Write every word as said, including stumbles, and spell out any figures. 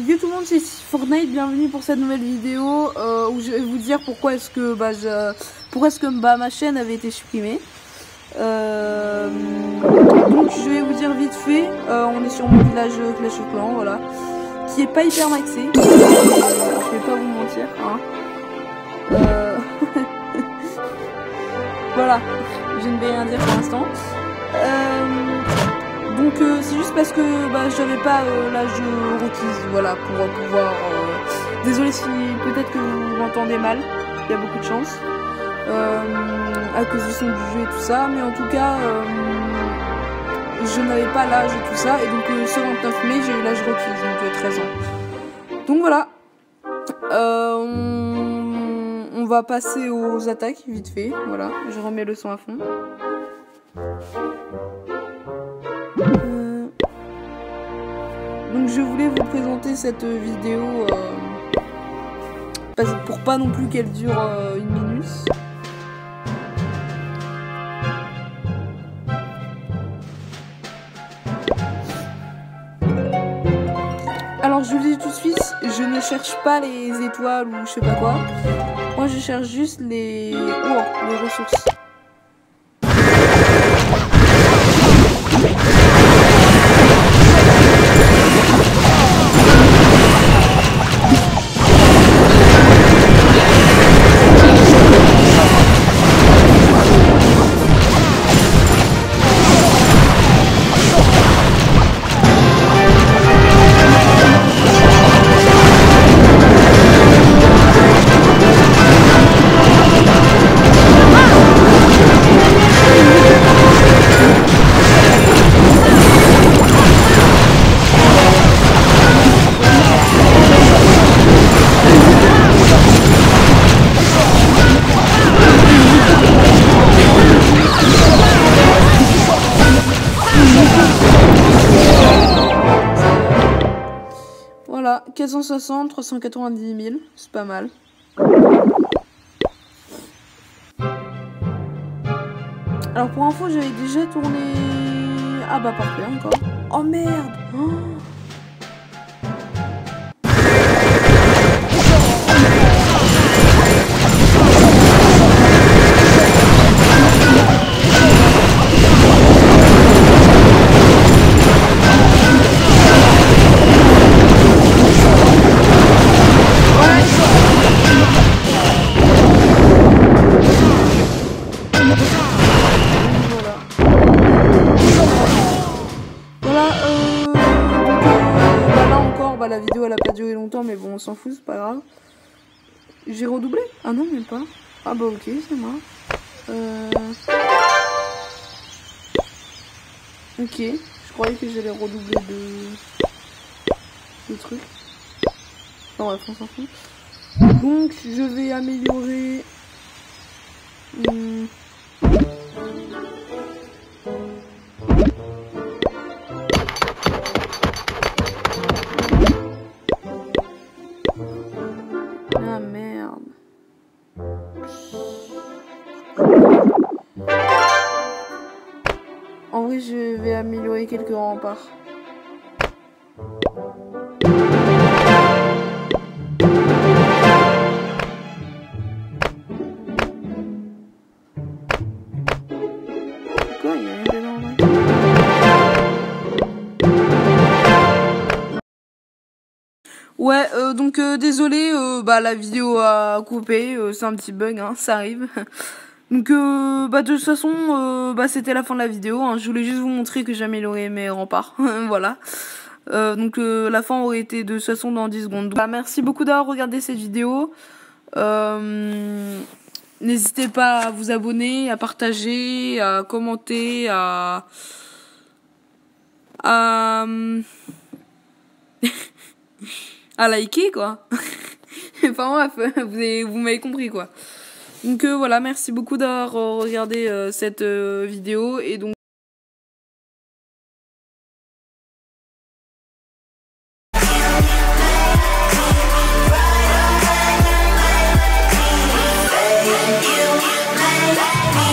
yo tout le monde, c'est Fortnite, bienvenue pour cette nouvelle vidéo euh, où je vais vous dire pourquoi est-ce que bah, je, pourquoi est-ce que bah, ma chaîne avait été supprimée. Euh, donc je vais vous dire vite fait, euh, on est sur mon village Clash of Clans, voilà, qui est pas hyper maxé, je vais pas vous mentir, hein. Euh... voilà, je ne vais rien dire pour l'instant. Euh... Donc euh, c'est juste parce que bah, j'avais pas euh, l'âge requise, voilà, pour euh, pouvoir... Euh... Désolé si peut-être que vous m'entendez mal, il y a beaucoup de chance, euh, à cause du son du jeu et tout ça, mais en tout cas, euh, je n'avais pas l'âge et tout ça, et donc le euh, vingt-neuf mai, j'ai eu l'âge requise, donc euh, treize ans. Donc voilà, euh, on... on va passer aux attaques, vite fait, voilà, je remets le son à fond. Euh... Donc je voulais vous présenter cette vidéo euh... pour pas non plus qu'elle dure euh, une minute. Alors je vous le dis tout de suite, je ne cherche pas les étoiles ou je sais pas quoi. Moi je cherche juste les, oh, les ressources. Voilà, quatre cent soixante, trois cent quatre-vingt-dix mille, c'est pas mal. Alors pour info, j'avais déjà tourné... Ah bah parfait, encore. Oh merde, oh. La vidéo elle a pas duré longtemps, mais bon on s'en fout, c'est pas grave. J'ai redoublé? Ah non, même pas. Ah bah ok, c'est moi. Euh... Ok, je croyais que j'allais redoubler de... de trucs. Non bref, on s'en fout. Donc je vais améliorer... Hum... Ah merde. En vrai, je vais améliorer quelques remparts. Quoi, il y a rien dedans, ouais. Ouais, euh, donc euh, désolé, euh, bah la vidéo a coupé, euh, c'est un petit bug, hein, ça arrive. Donc euh, bah de toute façon, euh, bah c'était la fin de la vidéo, hein. Je voulais juste vous montrer que j'ai amélioré mes remparts, voilà. Euh, donc euh, la fin aurait été de toute façon dans dix secondes. Bah, merci beaucoup d'avoir regardé cette vidéo. Euh, N'hésitez pas à vous abonner, à partager, à commenter, à... à... à liker quoi. Enfin bref, vous, vous m'avez compris quoi. Donc euh, voilà, merci beaucoup d'avoir regardé euh, cette euh, vidéo et donc You made